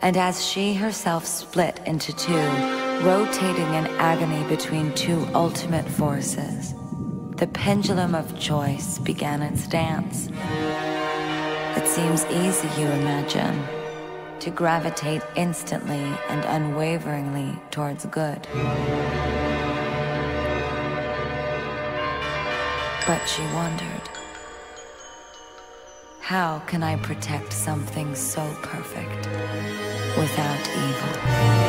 And as she herself split into two, rotating in agony between two ultimate forces, the pendulum of choice began its dance. It seems easy, you imagine, to gravitate instantly and unwaveringly towards good. But she wondered, how can I protect something so perfect without evil?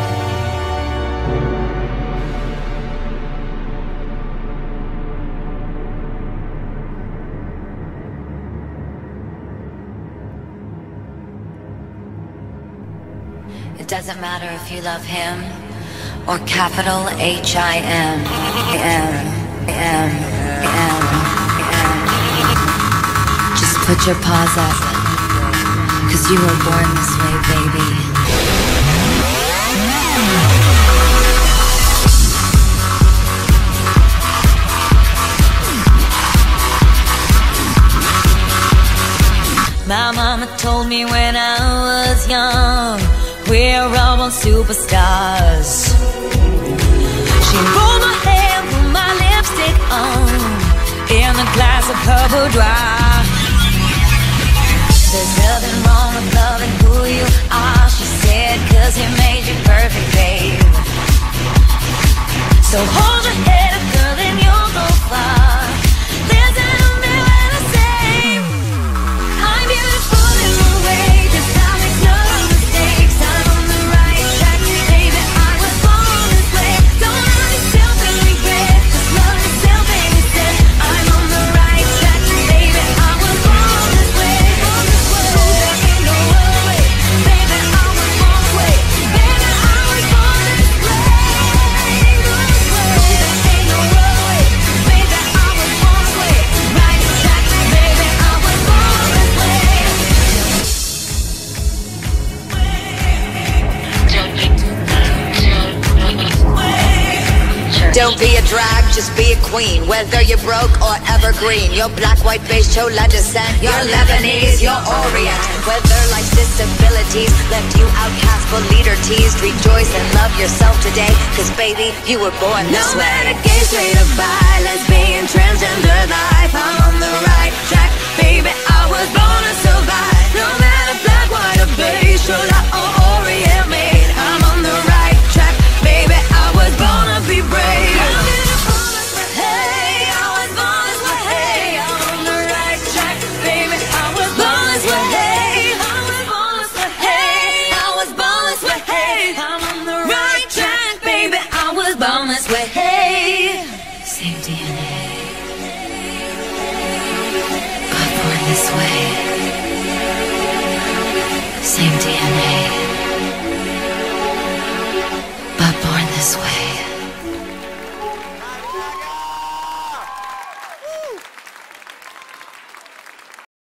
It doesn't matter if you love him or capital H-I-M. Just put your paws up, 'cause you were born this way, baby. My mama told me when I was young, we're all born superstars. She rolled my hair, put my lipstick on, in a glass of her boudoir. There's nothing wrong with loving who you are, she said, 'cause he made you perfect, babe. So hold your head up, girl, and you'll go far. Listen to me when I say I'm beautiful in my way, 'cause I make no mistakes. I'm on the right track, baby, I was born this way. Don't hurt yourself and regret, 'cause love yourself and you said I'm on the right track, baby, I was born this way. So there ain't no other way, baby, I was born this way. Baby, I was born this way. There ain't no other way, baby, I was born this way. Right track, baby, I was born this way. Don't be a drag, just be a queen. Whether you're broke or evergreen, you're black, white, beige, chola descent, you're Lebanese, you're Orient. Whether life's disabilities left you outcast but leader teased, rejoice and love yourself today, 'cause baby, you were born this way. No matter gay, straight or bi, lesbian, transgender life, I'm on the right track, baby, I was born to survive. No matter black, white or beige, chola or Orient made, I'm on the right track, baby, I was born to be brave. Same DNA, but born this way. Same DNA.